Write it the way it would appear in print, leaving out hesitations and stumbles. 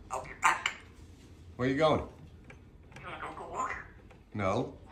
I'll be back. Where are you going? You wanna go for a walk? No.